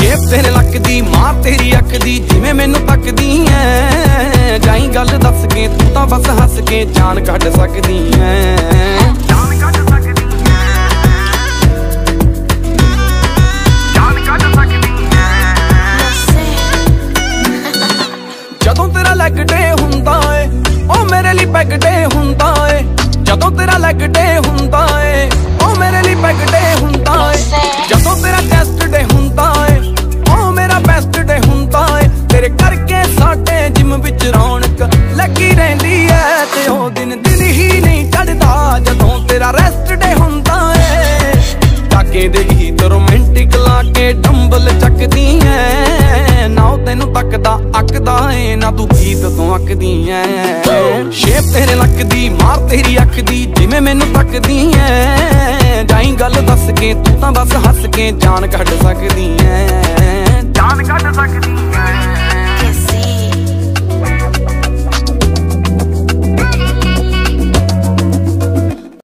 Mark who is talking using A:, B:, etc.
A: Shape ਤੇਰੇ ਲੱਕ ਦੀ, ਮਾਰ ਤੇਰੀ ਅੱਖ ਦੀ, ਜਿਵੇਂ ਮੈਨੂੰ ਤੱਕਦੀ ਐ। ਜਾਈ ਗੱਲ ਦੱਸ ਕੇ, ਤੂੰ ਤਾਂ ਬਸ ਹੱਸ ਕੇ ਜਾਨ ਕੱਢ ਸਕਦੀ ਐ। ਜਦੋਂ ਤੇਰਾ ਲੈਗ ਡੇ ਹੁੰਦਾ ਏ, ਉਹ ਮੇਰੇ ਲਈ ਪੈਗ ਡੇ ਹੁੰਦਾ ਏ। ਜਦੋਂ ਤੇਰਾ ਲੈਗ ਡੇ ਹੁੰਦਾ ਏ, ਉਹ ਮੇਰੇ ਲਈ ਪੈਗ ਡੇ ਹੁੰਦਾ ਏ। ਜਦੋਂ ਤੇਰਾ ਟੈਸਟ ਡੇ ਹੁੰਦਾ ਏ, ਉਹ ਮੇਰਾ ਬੈਸਟ ਡੇ ਹੁੰਦਾ ਏ। ਤੇਰੇ ਕਰਕੇ ਸਾਡੇ ਜਿਮ ਵਿੱਚ ਰੌਣਕ ਲੱਗੀ ਰਹਿੰਦੀ ਐ। ਤੇ ਉਹ ਦਿਨ ਹੀ ਨਹੀਂ ਚੜਦਾ ਜਦੋਂ ਤੇਰਾ ਰੈਸਟ ਡੇ ਹੁੰਦਾ ਏ। ਕਾਕੇ ਦੇ ਗੀਤ ਰੋਮਾਂਟਿਕ ਲਾ ਕੇ ਡੰਬਲ ਚੱਕਦੀ ਐ। ਨਾ ਉਹ ਤੈਨੂੰ ਤੱਕਦਾ ਅੱਕਦਾ ਏ, ਨਾ ਤੂੰ ਗੀਤ ਤੋਂ ਅੱਕਦੀ ਐ। ਸ਼ੇਪ ਤੇਰੇ ਲੱਕ ਦੀ, ਮਾਰ ਤੇਰੀ ਅੱਖ ਦੀ, ਜਿਵੇਂ ਮੈਨੂੰ ਤੱਕਦੀ ਐ। ਜਾਈ ਗੱਲ ਦੱਸ ਕੇ, ਤੂੰ ਤਾਂ ਬਸ ਹੱਸ ਕੇ ਜਾਨ ਕੱਢ ਸਕਦੀ ਐ। ਜਾਨ ਕੱਢ